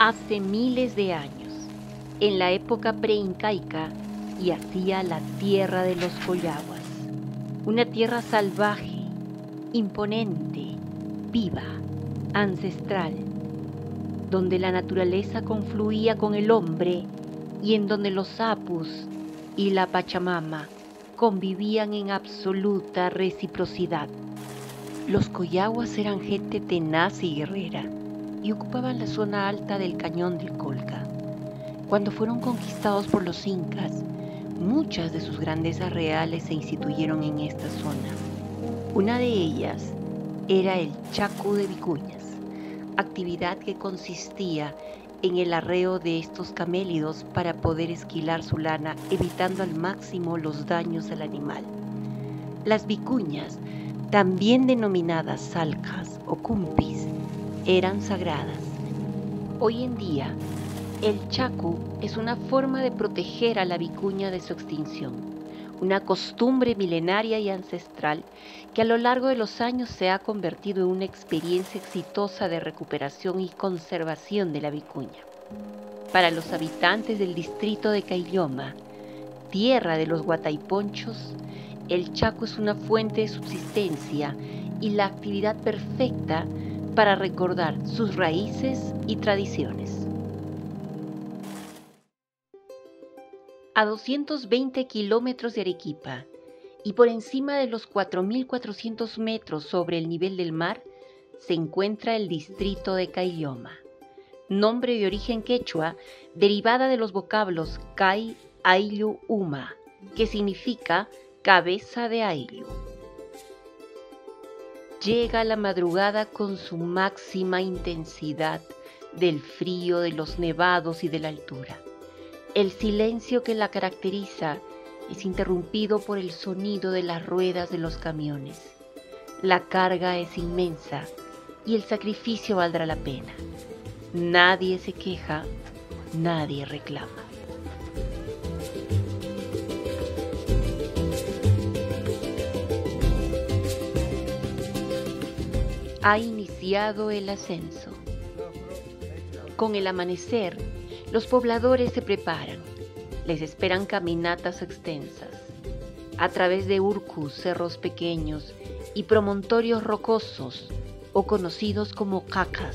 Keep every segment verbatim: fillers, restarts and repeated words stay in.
hace miles de años, en la época preincaica, yacía la tierra de los Collahuas, una tierra salvaje, imponente, viva, ancestral, donde la naturaleza confluía con el hombre y en donde los Apus y la Pachamama convivían en absoluta reciprocidad. Los Collahuas eran gente tenaz y guerrera y ocupaban la zona alta del cañón del Colca. Cuando fueron conquistados por los incas, muchas de sus grandezas reales se instituyeron en esta zona. Una de ellas era el chacu de vicuñas, actividad que consistía en el arreo de estos camélidos para poder esquilar su lana, evitando al máximo los daños al animal. Las vicuñas, también denominadas salcas o cumpis, eran sagradas. Hoy en día, el chacu es una forma de proteger a la vicuña de su extinción, una costumbre milenaria y ancestral que a lo largo de los años se ha convertido en una experiencia exitosa de recuperación y conservación de la vicuña. Para los habitantes del distrito de Caylloma, tierra de los Guatayponchos, el chacu es una fuente de subsistencia y la actividad perfecta para recordar sus raíces y tradiciones. A doscientos veinte kilómetros de Arequipa y por encima de los cuatro mil cuatrocientos metros sobre el nivel del mar, se encuentra el distrito de Caylloma, nombre de origen quechua derivada de los vocablos Cay, Ayllu, Uma, que significa cabeza de ayllu. Llega la madrugada con su máxima intensidad del frío de los nevados y de la altura. El silencio que la caracteriza es interrumpido por el sonido de las ruedas de los camiones. La carga es inmensa y el sacrificio valdrá la pena. Nadie se queja, nadie reclama. Ha iniciado el ascenso. Con el amanecer, los pobladores se preparan. Les esperan caminatas extensas, a través de urcus, cerros pequeños y promontorios rocosos, o conocidos como cacas.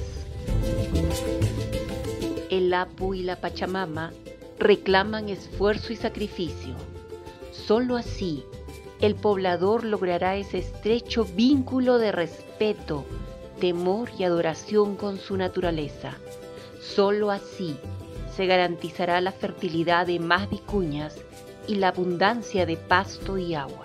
El Apu y la Pachamama reclaman esfuerzo y sacrificio. Solo así, el poblador logrará ese estrecho vínculo de respeto, temor y adoración con su naturaleza. Solo así se garantizará la fertilidad de más vicuñas y la abundancia de pasto y agua.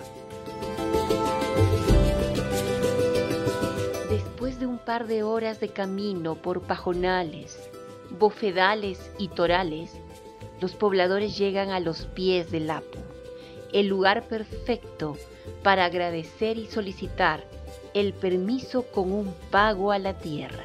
Después de un par de horas de camino por pajonales, bofedales y torales, los pobladores llegan a los pies del Apu, el lugar perfecto para agradecer y solicitar el permiso con un pago a la tierra.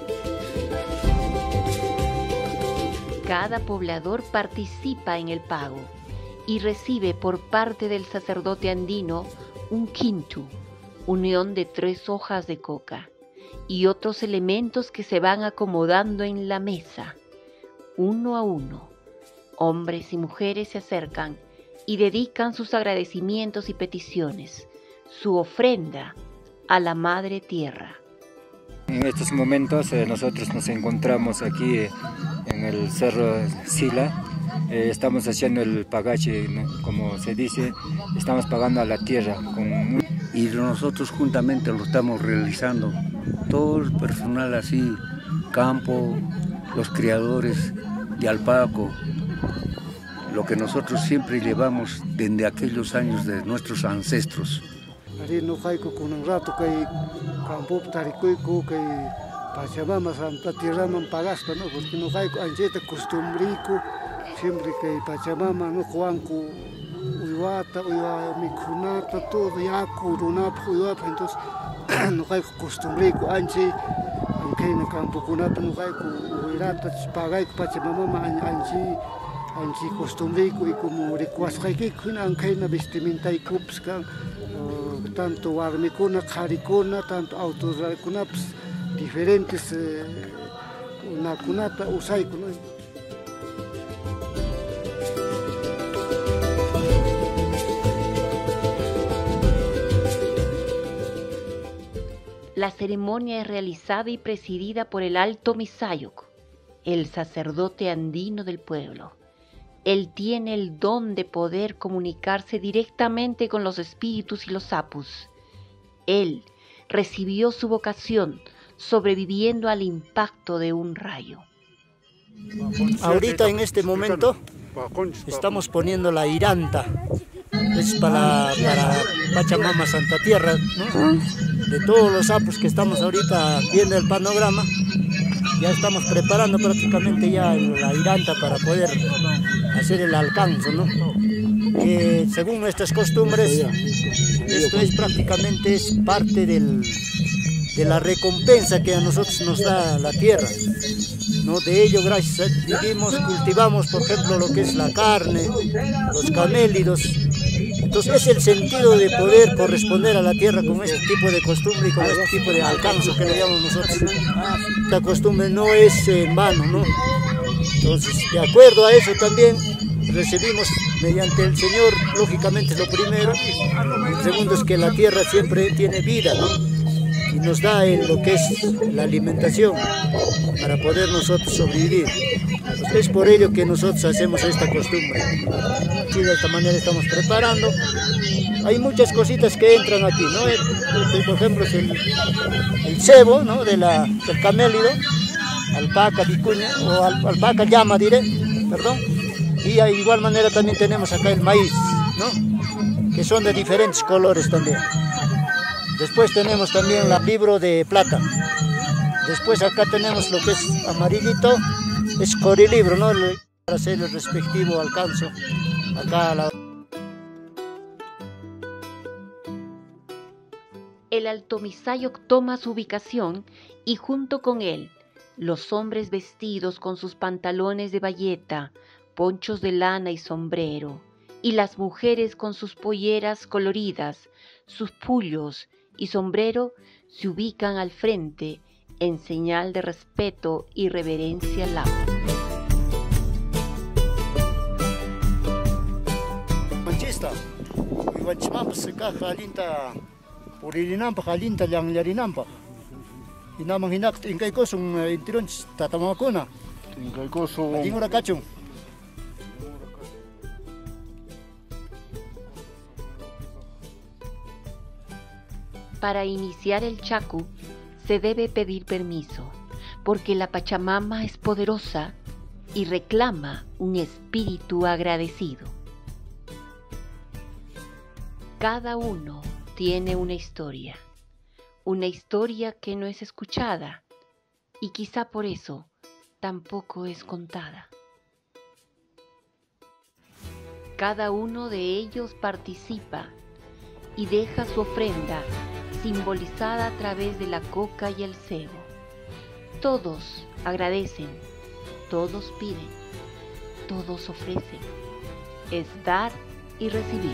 Cada poblador participa en el pago y recibe por parte del sacerdote andino un quintu, unión de tres hojas de coca, y otros elementos que se van acomodando en la mesa. Uno a uno, hombres y mujeres se acercan y dedican sus agradecimientos y peticiones, su ofrenda a la Madre Tierra. En estos momentos eh, nosotros nos encontramos aquí eh, en el Cerro Sila. Eh, estamos haciendo el pagache, ¿no? Como se dice, estamos pagando a la tierra. Con... Y nosotros juntamente lo estamos realizando. Todo el personal así, campo, los criadores de alpaco, lo que nosotros siempre llevamos desde aquellos años de nuestros ancestros. No hay con un rato que campo taricuico que Pachamama Santa Tierra man pagasta, no, porque no hay ancheta costumbrico siempre que Pachamama no juanco uiwata uiwa mikunata todo ya curunap uiwata, entonces no hay costumbrico anche aunque en campo kunata no hay uirata pagai Pachamama anche anche costumbrico y como recuascaiki kun aunque na vestimenta y cupsca tanto warmicuna, caricuna, tanto autos, diferentes eh, nakunata usayku, ¿no? La ceremonia es realizada y presidida por el Alto Misayok, el sacerdote andino del pueblo. Él tiene el don de poder comunicarse directamente con los espíritus y los sapus. Él recibió su vocación sobreviviendo al impacto de un rayo. Ahorita en este momento estamos poniendo la iranta. Es para, para Pachamama Santa Tierra, ¿no? De todos los sapos que estamos ahorita viendo el panorama, ya estamos preparando prácticamente ya la iranta para poder hacer el alcance, ¿no? Eh, según nuestras costumbres, esto es prácticamente es parte del, de la recompensa que a nosotros nos da la tierra, ¿no? De ello, gracias a vivimos, cultivamos, por ejemplo, lo que es la carne, los camélidos. Entonces es el sentido de poder corresponder a la tierra con este tipo de costumbre y con este tipo de alcance que le llamamos nosotros. Esta costumbre no es en vano, ¿no? Entonces, de acuerdo a eso también recibimos mediante el Señor, lógicamente es lo primero. El segundo es que la tierra siempre tiene vida, ¿no? Y nos da el, lo que es la alimentación para poder nosotros sobrevivir. Pues es por ello que nosotros hacemos esta costumbre. Sí, de esta manera estamos preparando. Hay muchas cositas que entran aquí, ¿no? El, el, por ejemplo, es el, el cebo, ¿no? De la, del camélido, alpaca, vicuña, o al, alpaca llama, diré, perdón. Y de igual manera también tenemos acá el maíz, ¿no? Que son de diferentes colores también. Después tenemos también la libro de plata. Después acá tenemos lo que es amarillito, es corilibro, ¿no? Para hacer el respectivo alcance. Acá a la... El Alto Misayok toma su ubicación y junto con él, los hombres vestidos con sus pantalones de bayeta, ponchos de lana y sombrero, y las mujeres con sus polleras coloridas, sus pullos y sombrero se ubican al frente en señal de respeto y reverencia al agua. Manchista, Iwachimampas acá jalinta purilinampa jalinta llangllarinampa. Y namang hinak ingkay ko sung intiron tatamakuna. Ingkay ko sung Ingura kachung. Para iniciar el chacu se debe pedir permiso, porque la Pachamama es poderosa y reclama un espíritu agradecido. Cada uno tiene una historia, una historia que no es escuchada y quizá por eso tampoco es contada. Cada uno de ellos participa y deja su ofrenda simbolizada a través de la coca y el cebo. Todos agradecen, todos piden, todos ofrecen. Es dar y recibir.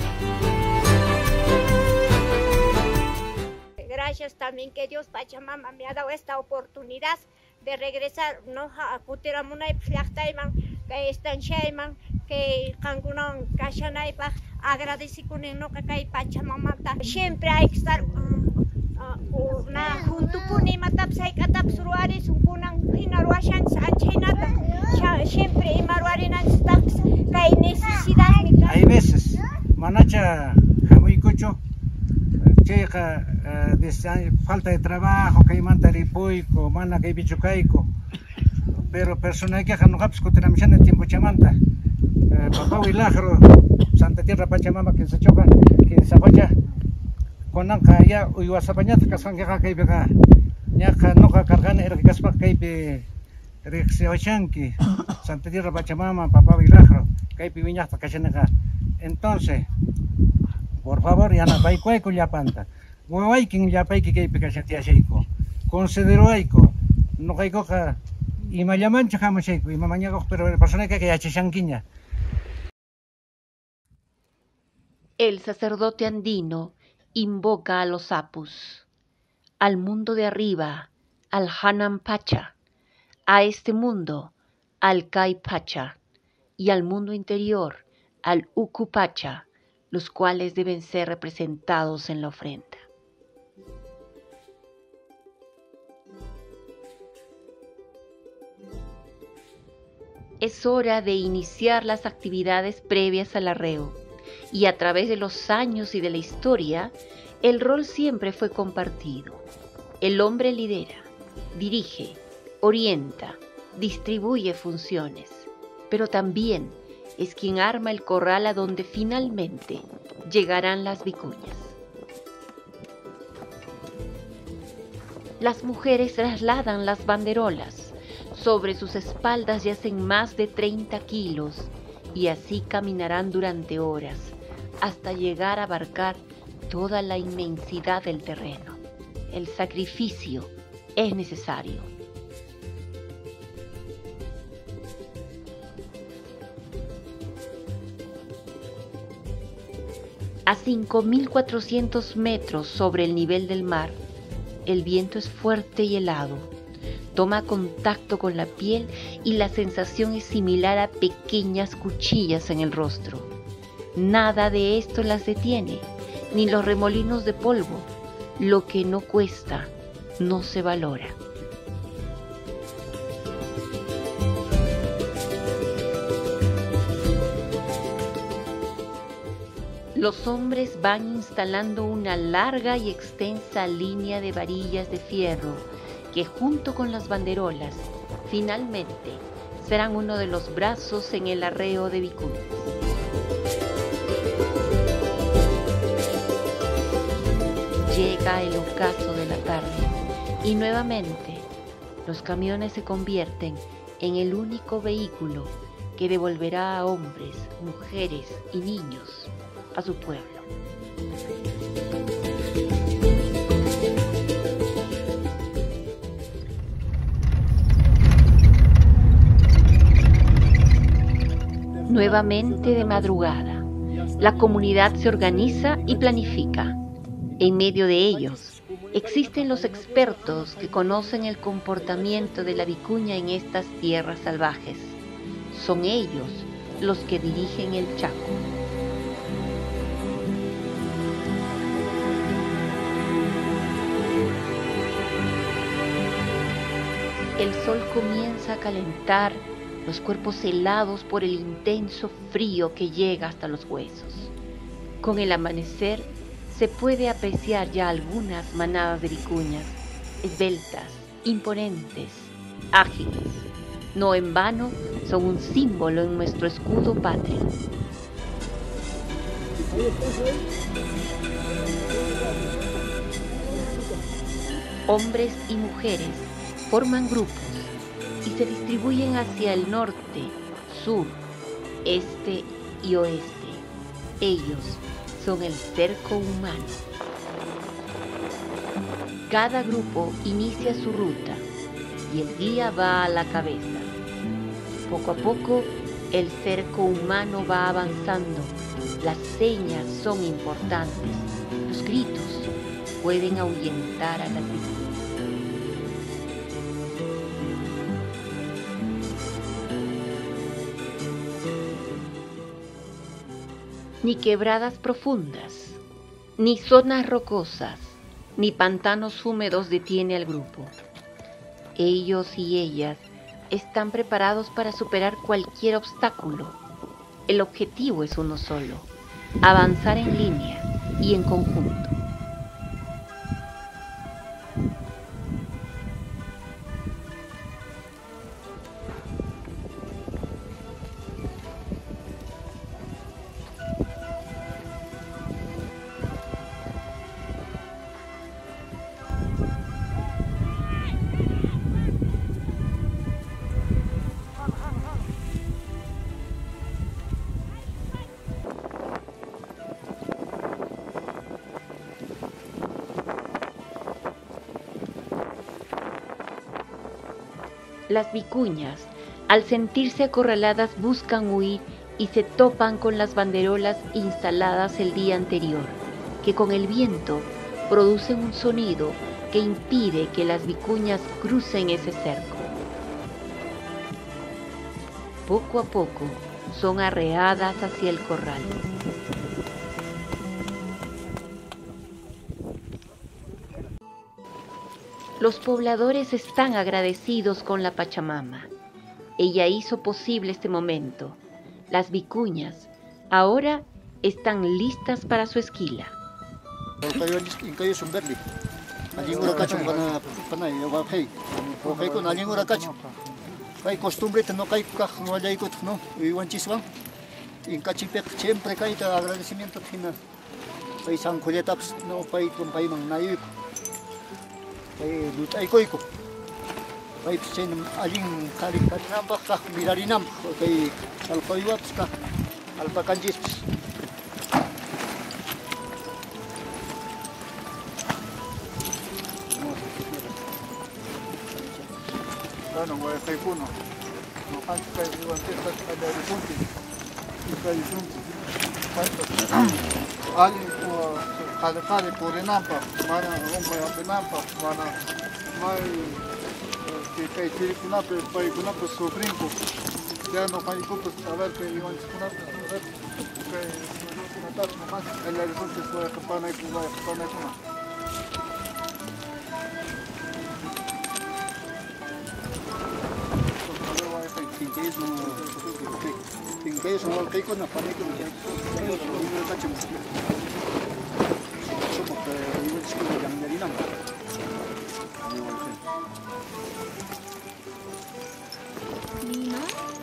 Gracias también que Dios Pachamama me ha dado esta oportunidad de regresar, no a Kutiramuna y Flachtaiman, que están Shaiman, que Kangunan, Kashanaipa, agradeci con el no que Pachamama. Siempre hay que estar na junto con ni matap sai katap suruaris un kunang hinaruashan sa chinata siempre imaruarinan stacks kay necesidad. Hay veces manacha muy cucho cheja de falta de trabajo que manta ripoico mana que bichucaico pero persona que no caps cotinamishan el tiempo chamanta papá Wilagro Santa Tierra Pachamama que se choca que se vaya con ya uywasapañata kasqankiqa kaypiqa ñaqa nuqa karqani irqi kaspaqa kaypi riqsiwachanki Santa Tierra Pachamama Papá Vilagro kaypi wiñaqta kashanaqa entonces por favor yanapaykuayku llapanta wawaykin llapayki kaypi kashatiyashayku consideroayku nuqaykuqa imallamancha hamushayku imamañaqa pero personaqa yachashankiña. El sacerdote andino invoca a los sapus, al mundo de arriba, al Hanan Pacha, a este mundo al Caipacha y al mundo interior al Ucupacha, los cuales deben ser representados en la ofrenda. Es hora de iniciar las actividades previas al arreo, y a través de los años y de la historia, el rol siempre fue compartido. El hombre lidera, dirige, orienta, distribuye funciones, pero también es quien arma el corral a donde finalmente llegarán las vicuñas. Las mujeres trasladan las banderolas. Sobre sus espaldas yacen más de treinta kilos y así caminarán durante horas hasta llegar a abarcar toda la inmensidad del terreno. El sacrificio es necesario. A cinco mil cuatrocientos metros sobre el nivel del mar, el viento es fuerte y helado. Toma contacto con la piel y la sensación es similar a pequeñas cuchillas en el rostro. Nada de esto las detiene, ni los remolinos de polvo. Lo que no cuesta, no se valora. Los hombres van instalando una larga y extensa línea de varillas de fierro que junto con las banderolas, finalmente, serán uno de los brazos en el arreo de vicuñas. Llega el ocaso de la tarde y nuevamente los camiones se convierten en el único vehículo que devolverá a hombres, mujeres y niños a su pueblo. Nuevamente de madrugada, la comunidad se organiza y planifica. En medio de ellos, existen los expertos que conocen el comportamiento de la vicuña en estas tierras salvajes. Son ellos los que dirigen el Chaco. El sol comienza a calentar los cuerpos helados por el intenso frío que llega hasta los huesos. Con el amanecer se puede apreciar ya algunas manadas de vicuñas, esbeltas, imponentes, ágiles. No en vano son un símbolo en nuestro escudo patrio. Hombres y mujeres forman grupos y se distribuyen hacia el norte, sur, este y oeste. Ellos son el cerco humano. Cada grupo inicia su ruta y el guía va a la cabeza. Poco a poco, el cerco humano va avanzando. Las señas son importantes. Los gritos pueden ahuyentar a las víctimas. Ni quebradas profundas, ni zonas rocosas, ni pantanos húmedos detiene al grupo. Ellos y ellas están preparados para superar cualquier obstáculo. El objetivo es uno solo: avanzar en línea y en conjunto. Las vicuñas, al sentirse acorraladas, buscan huir y se topan con las banderolas instaladas el día anterior, que con el viento producen un sonido que impide que las vicuñas crucen ese cerco. poco a poco son arreadas hacia el corral. Los pobladores están agradecidos con la Pachamama. Ella hizo posible este momento. Las vicuñas ahora están listas para su esquila. Hay costumbre no hay no hay no y guanchiswan en cachipec siempre hay agradecimiento tina hay san coletaps no pai con pai man nayu hay lutai koiko hay chen alin kali katinam pa mirarinam hay al koiwaps ka al pakanjis no voy a hacer uno. No hay que ir a hacer esta de horizonte. Esta horizonte. Alguien por cada cada por enampa, mana rompe a enampa, mana mai que que tiene que na per pai kuna per sofrinco. Ya no hay copos a ver que iban a ver que no está no más el horizonte fue capana y fue capana y kuna. Tingkai semua kai ko na pani ko niya. Pero yung kachim. So mo ka yung school yang dari nam. Nina.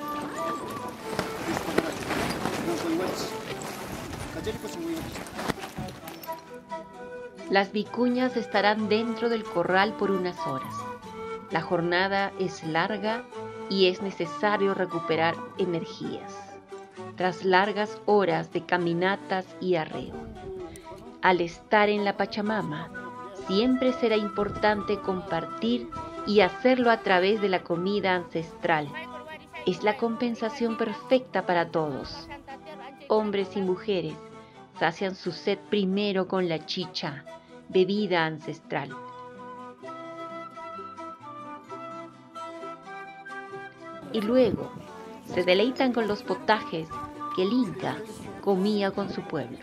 Las vicuñas estarán dentro del corral por unas horas. La jornada es larga y es necesario recuperar energías tras largas horas de caminatas y arreo. Al estar en la Pachamama, siempre será importante compartir y hacerlo a través de la comida ancestral. Es la compensación perfecta para todos. Hombres y mujeres sacian su sed primero con la chicha, bebida ancestral. Y luego se deleitan con los potajes que el Inca comía con su pueblo.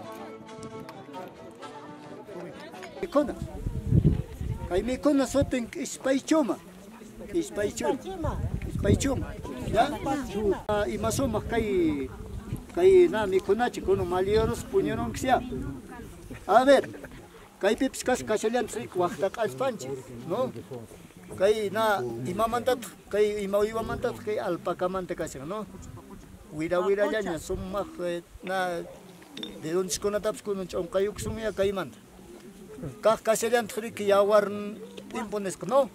Hay mi cona soten ispaichoma, ispaichoma, ispaichoma, ya. Y más o más hay hay na mi cona chico no malioros puñeron que sea. A ver, hay pipscas cachalian trick wachtak alpanche, ¿no? Kay na imamantat kay imauiwamantat kay alpacamante kasi no wira wira nya summa na de don skona taps kuno chong kayuk sumia kay man ka kaselian trik yawar impones no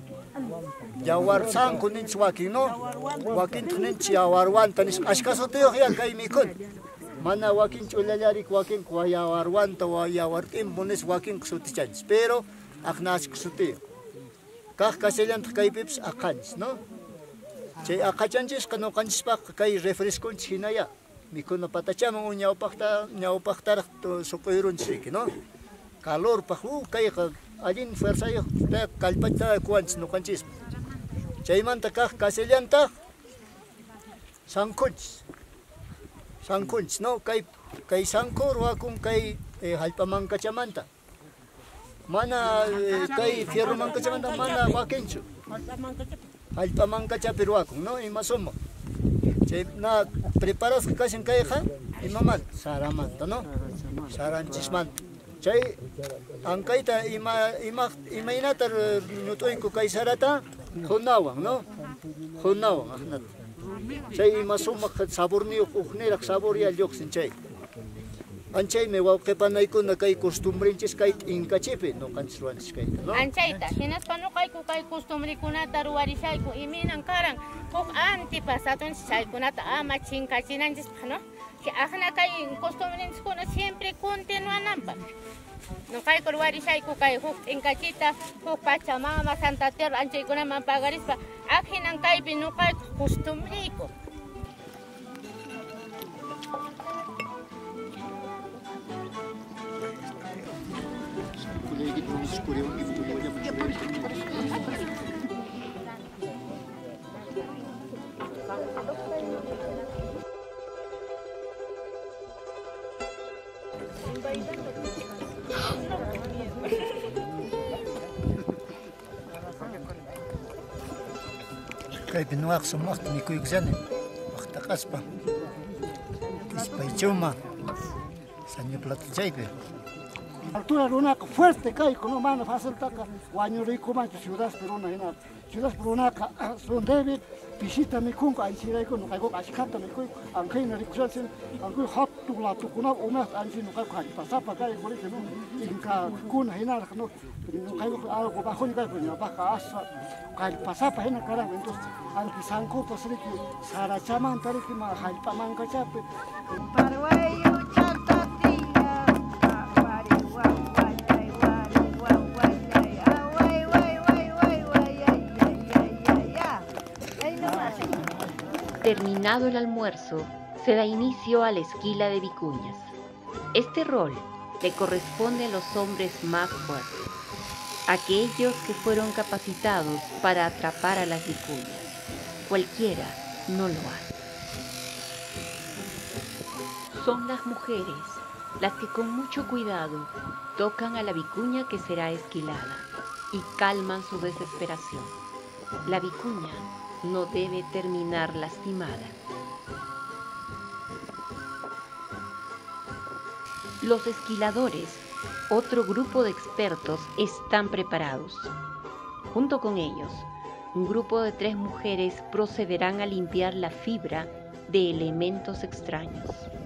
yawar sang kunin swaki no wakin tunin yawar wan tanis askasote yo ya kay mikon mana wakin chulalari wakin kwa yawar wan tawa yawar impones wakin ksutichans pero aknas ksuti kah kaselian kay pips akans no che akachanjes kano kanspa kay refresco chinaya mikon patachama unya upakta nya upaktar to sokoirun sik no calor pa hu kay alin fuerza yo ta kalpata kuans no kanchis chay manta kah kaselian ta sangkuns sangkuns no kay kay sangkor wa kung kay eh, halpamang kachamanta mana kay fierro manca chamanda mana wakencho alta manca chapiruaco no y más o che na preparas casi en caja y mamá saramanta no saranchisman chay ankaita ima ima imainatar nutoinko kay sarata hunawan no hunawan chay más o sabor ni ujnerak sabor ya yoxin chay Anchay me wau que panay ko na kay costumbre inches kay inkachepe no kansuan kay no Anchayta hinas pano kay ko kay costumbre ko na taruwari shay ko iminan karang kok anti pasaton shay ko na ta ama chinkachinan jis pano que ajna kay costumbre inches ko na siempre continúan nampa no kay ko wari shay ko kay huk inkachita huk Pachamama Santa Tierra anchay ko na mapagaris pa ahinan kay pino kay costumbre ko Escureu, kaypi nuqaqa sumaqta mikuykusani waqtaqaspa ispaychuma sañu plato chaypi. Altura runaqa fuerte kayku no mana fácil taqa wañuriykumanchu ciudad peruna hina ciudad perunaqa son débil pisita mikunqa anchirayku nuqaykuqa ashkhata mikuyku anqayna rikushansin anqay hattu latukunapa umas anchi nuqayku hallpasapa kayku riku no inkakuna hinaraq no nuqaykuqa algo bajuni kayku ñawpaqqa asha hallpasapa hina karanqa entonces anki sankupas riki sarachamanta riki ma hallpamankachapi Paraguayo Terminado el almuerzo, se da inicio a la esquila de vicuñas. Este rol le corresponde a los hombres más fuertes, aquellos que fueron capacitados para atrapar a las vicuñas. Cualquiera no lo hace. Son las mujeres las que con mucho cuidado tocan a la vicuña que será esquilada y calman su desesperación. La vicuña no debe terminar lastimada. Los esquiladores, otro grupo de expertos, están preparados. Junto con ellos, un grupo de tres mujeres procederán a limpiar la fibra de elementos extraños.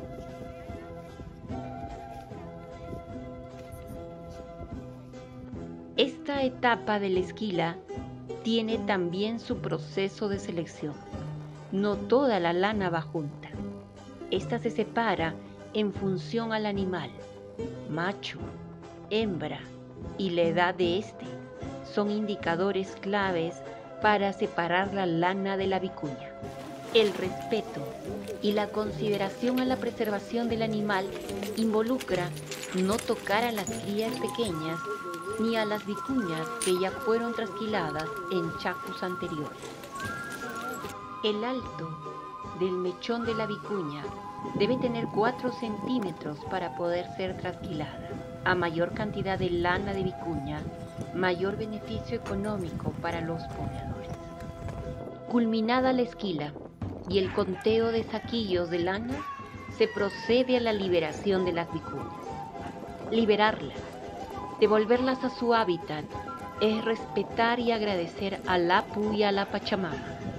Esta etapa de la esquila tiene también su proceso de selección. No toda la lana va junta. Esta se separa en función al animal, macho, hembra y la edad de este. Son indicadores claves para separar la lana de la vicuña. El respeto y la consideración a la preservación del animal involucra no tocar a las crías pequeñas ni a las vicuñas que ya fueron trasquiladas en chacus anteriores. El alto del mechón de la vicuña debe tener cuatro centímetros para poder ser trasquilada. A mayor cantidad de lana de vicuña, mayor beneficio económico para los pobladores. Culminada la esquila y el conteo de saquillos de lana, se procede a la liberación de las vicuñas. Liberarlas, devolverlas a su hábitat, es respetar y agradecer al Apu y a la Pachamama.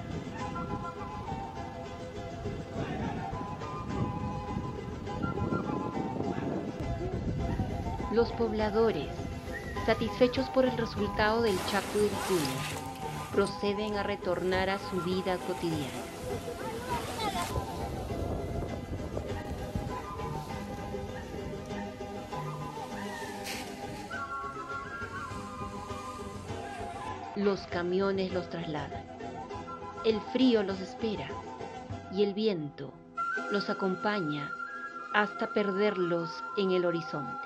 Los pobladores, satisfechos por el resultado del chacu de vicuña, proceden a retornar a su vida cotidiana. Los camiones los trasladan, el frío los espera y el viento los acompaña hasta perderlos en el horizonte.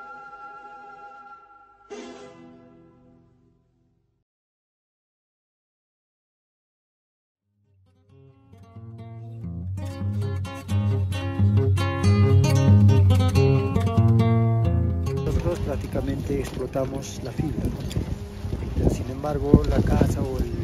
Nosotros prácticamente explotamos la fibra, ¿no? Sin embargo, la caza o, el,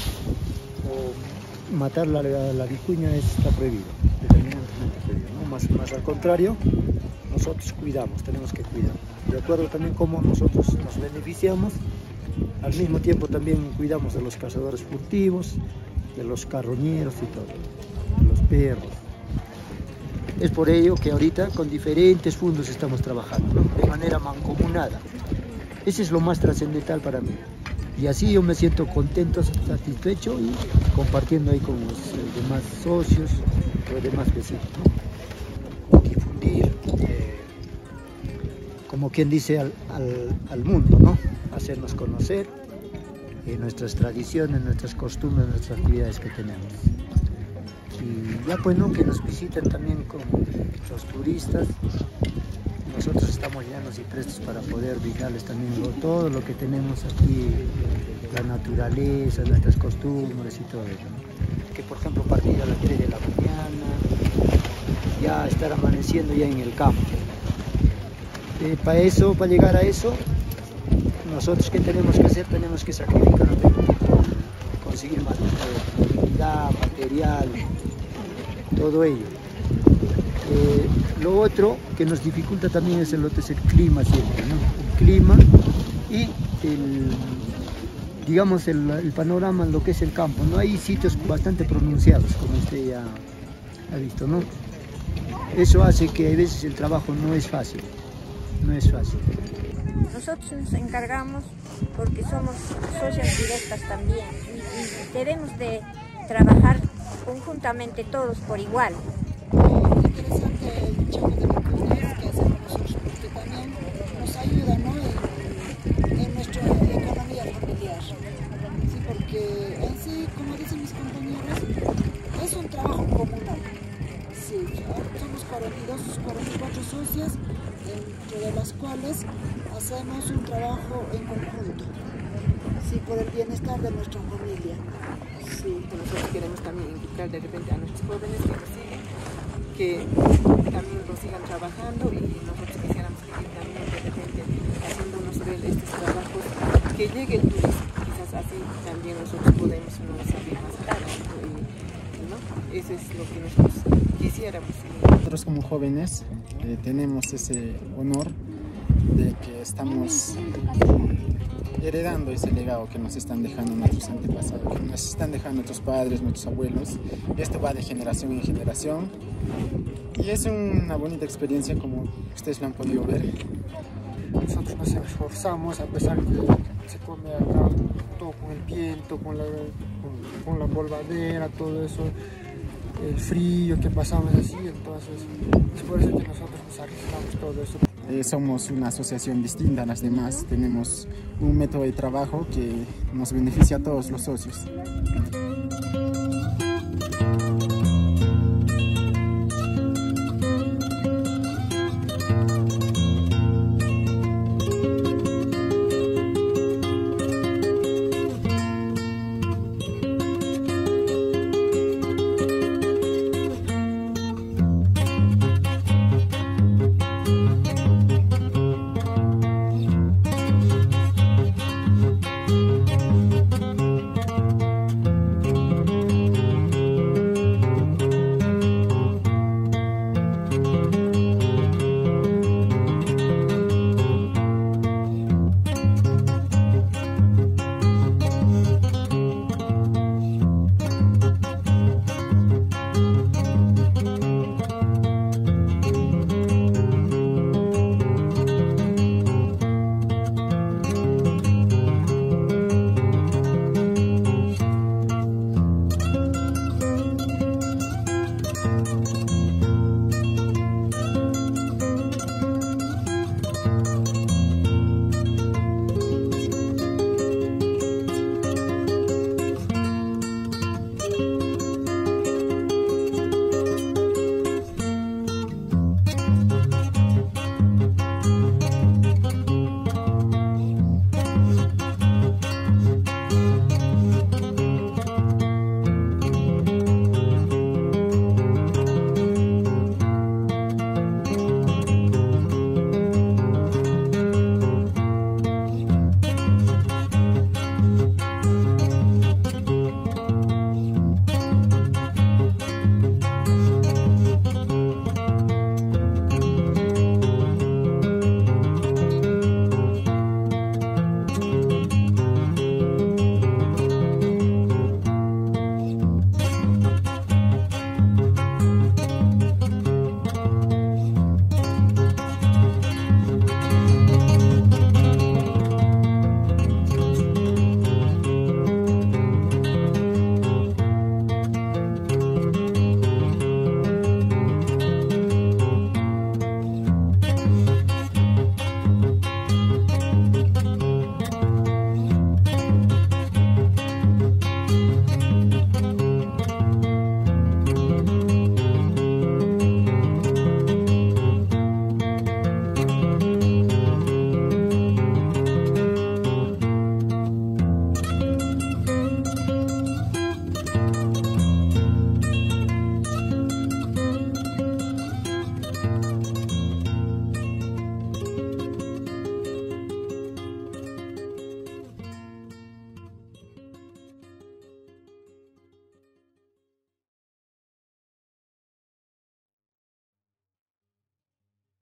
o matar la, la, la vicuña está prohibido, determinantemente prohibido, ¿no? Más, más al contrario, nosotros cuidamos, tenemos que cuidar. De acuerdo también cómo nosotros nos beneficiamos, al mismo tiempo también cuidamos de los cazadores furtivos, de los carroñeros y todo, de los perros. Es por ello que ahorita con diferentes fondos estamos trabajando, ¿no? De manera mancomunada. Ese es lo más trascendental para mí. Y así yo me siento contento, satisfecho y compartiendo ahí con los eh, demás socios, los demás vecinos, ¿no? Difundir, eh, como quien dice, al, al, al mundo, ¿no? Hacernos conocer eh, nuestras tradiciones, nuestras costumbres, nuestras actividades que tenemos. Y ya pues, ¿no? Que nos visiten también con los turistas. Nosotros estamos llenos y prestos para poder brindarles también lo, todo lo que tenemos aquí, la naturaleza, nuestras costumbres y todo ello, ¿no? Que por ejemplo partir a las tres de la mañana, ya estar amaneciendo ya en el campo. Eh, para eso, para llegar a eso, nosotros ¿qué tenemos que hacer? Tenemos que sacrificarnos con conseguir movilidad, material, todo ello. Eh, lo otro que nos dificulta también es el, es el clima siempre, ¿no? El clima y el, digamos, el, el panorama en lo que es el campo. No hay sitios bastante pronunciados, como usted ya ha visto, ¿no? Eso hace que a veces el trabajo no es fácil, no es fácil. Nosotros nos encargamos porque somos socias directas también y, y debemos de trabajar conjuntamente todos por igual. Interesante el chamo de microfinanzas que hacemos nosotros, porque también nos ayuda, ¿no? en, en nuestra economía familiar. Sí, porque en sí, como dicen mis compañeros, es un trabajo comunal. Sí, somos cuarenta y dos, cuarenta y cuatro socias, dentro de las cuales hacemos un trabajo en conjunto, sí, por el bienestar de nuestra familia. Sí, nosotros queremos también invitar de repente a nuestros jóvenes que nos siguen, que también lo sigan trabajando, y nosotros quisiéramos seguir también de repente haciéndonos ver estos trabajos, que llegue el turismo, quizás así también nosotros podemos no salir más tarde, ¿no? Eso es lo que nosotros quisiéramos. Nosotros como jóvenes eh, tenemos ese honor de que estamos heredando ese legado que nos están dejando nuestros antepasados, que nos están dejando nuestros padres, nuestros abuelos. Esto va de generación en generación y es una bonita experiencia, como ustedes lo han podido ver. Nosotros nos esforzamos, a pesar que se come acá todo con el viento, con la, con, con la polvadera, todo eso, el frío que pasamos así, entonces es por eso que nosotros nos arriesgamos todo eso. Eh, somos una asociación distinta a las demás, tenemos un método de trabajo que nos beneficia a todos los socios.